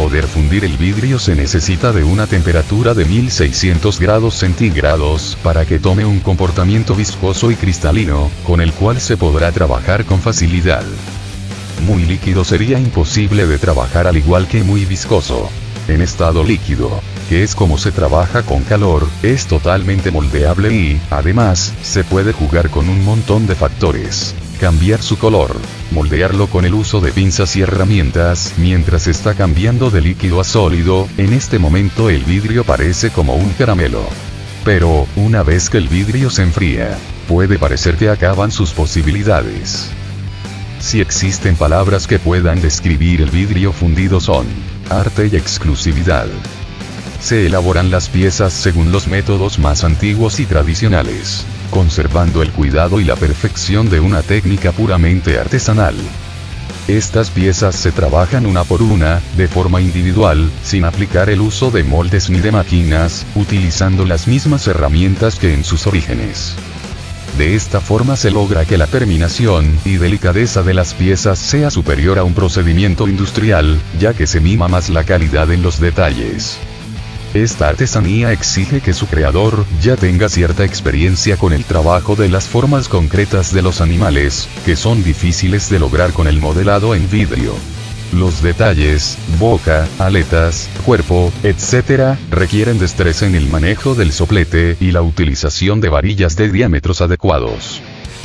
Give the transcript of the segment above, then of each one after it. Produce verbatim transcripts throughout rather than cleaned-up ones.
poder fundir el vidrio se necesita de una temperatura de mil seiscientos grados centígrados, para que tome un comportamiento viscoso y cristalino, con el cual se podrá trabajar con facilidad. Muy líquido sería imposible de trabajar, al igual que muy viscoso. En estado líquido, que es como se trabaja con calor, es totalmente moldeable y, además, se puede jugar con un montón de factores. Cambiar su color, moldearlo con el uso de pinzas y herramientas, mientras está cambiando de líquido a sólido. En este momento el vidrio parece como un caramelo. Pero, una vez que el vidrio se enfría, puede parecer que acaban sus posibilidades. Si existen palabras que puedan describir el vidrio fundido son arte y exclusividad. Se elaboran las piezas según los métodos más antiguos y tradicionales, conservando el cuidado y la perfección de una técnica puramente artesanal. Estas piezas se trabajan una por una, de forma individual, sin aplicar el uso de moldes ni de máquinas, utilizando las mismas herramientas que en sus orígenes. De esta forma se logra que la terminación y delicadeza de las piezas sea superior a un procedimiento industrial, ya que se mima más la calidad en los detalles. Esta artesanía exige que su creador ya tenga cierta experiencia con el trabajo de las formas concretas de los animales, que son difíciles de lograr con el modelado en vidrio. Los detalles, boca, aletas, cuerpo, etcétera, requieren destreza en el manejo del soplete y la utilización de varillas de diámetros adecuados.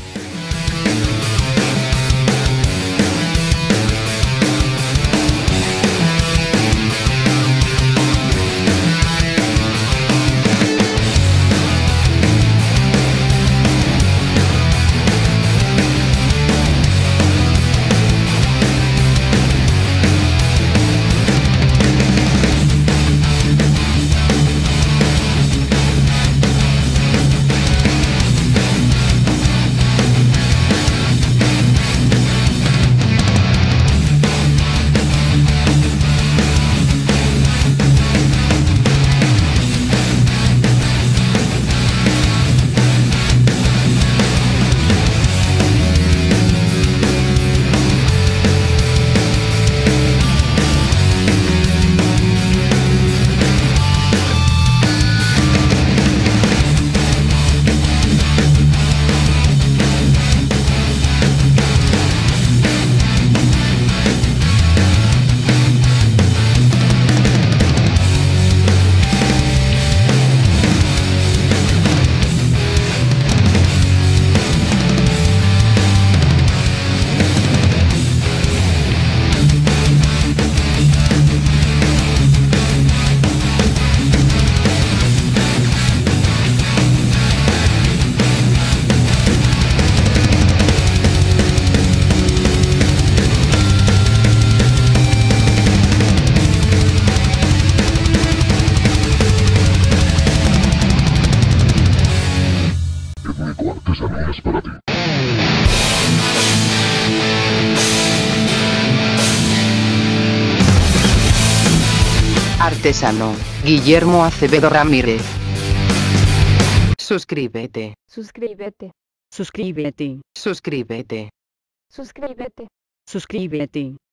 Artesano, Guillermo Acevedo Ramírez. Suscríbete. Suscríbete. Suscríbete. Suscríbete. Suscríbete. Suscríbete.